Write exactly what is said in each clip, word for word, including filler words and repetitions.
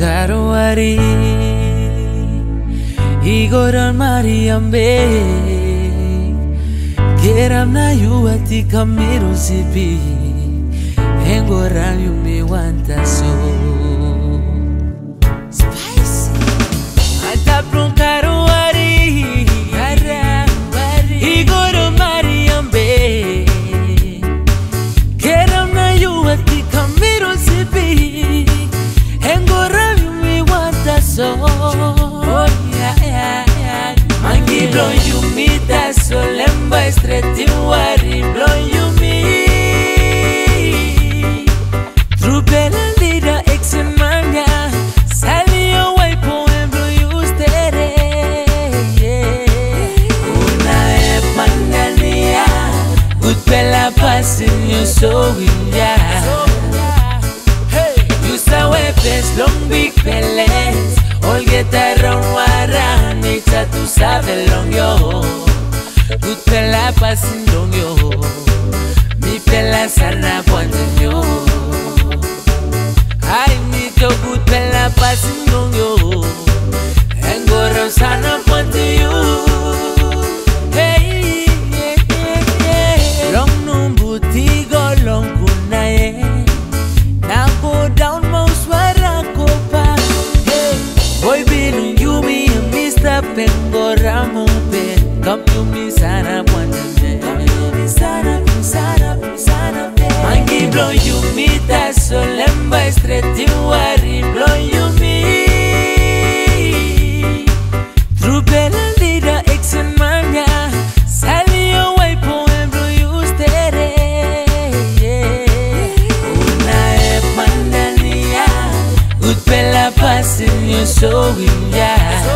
Garuari Angoram Mariambe Geram na yuati kamiru sipi Angoram you me want so spicy Ataplon Garuari Angoram Mariambe Geram na yuati kamiru sipi Angoram you me want so oh yeah yeah yeah Mangi blow you me that so lemba straight in worry blow you me Through bella leader ex and mania Salio Waipo and blow you steady yeah Una e pandania Good bella passing you so in ya You saw a best long big pellets All get around wara nature to save long yo Good pella passing long yo Mi pella sana pointing yo I meet a good pella passing long yo Angoram sana pointing you Hey yeah yeah yeah Long numbu tigo long kunaye Now go down mouse wara kopa Boy bilu you me a Mister Angoram pe Come you me sana wanda me Come you me sana me sana me sana me Mangi blow you me that so lemba straight in worry blow you me Through bella leader ex and mania Salio Waipo and blow you steady yeah Una e pandania Good bella passing you so in ya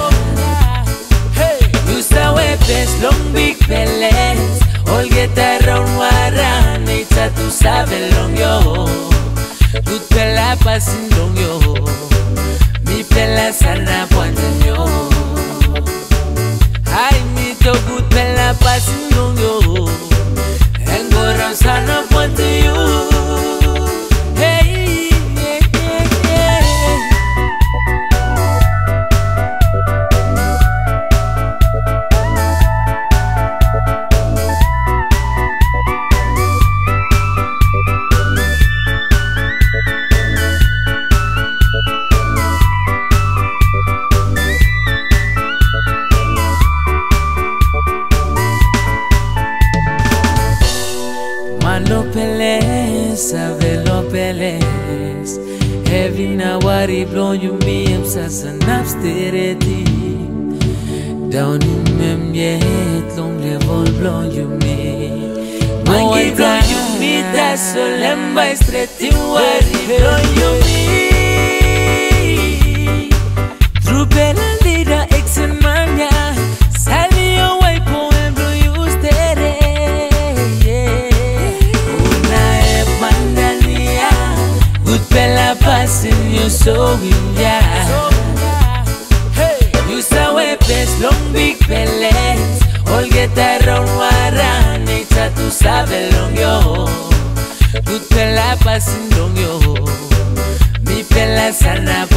You saw a best long big pellets All get around wara nature to save long yo Good bella passing long yo Mi bella sana pointing yo I meet a good bella passing long yo Angoram sana pointing you Hey yeah yeah yeah Malo peles, avelo peles Heavy na worry blow you me up sasa napstereti Down in mem yet long level blow you me Mangi blow you me that so lemba straight in worry blow you me Through bella leader ex and mania Salio Waipo and blow you steady Bella passing you so in ya You saw a best long big pellets All get around wara nature to save long yo Good bella passing long yo Mi bella sana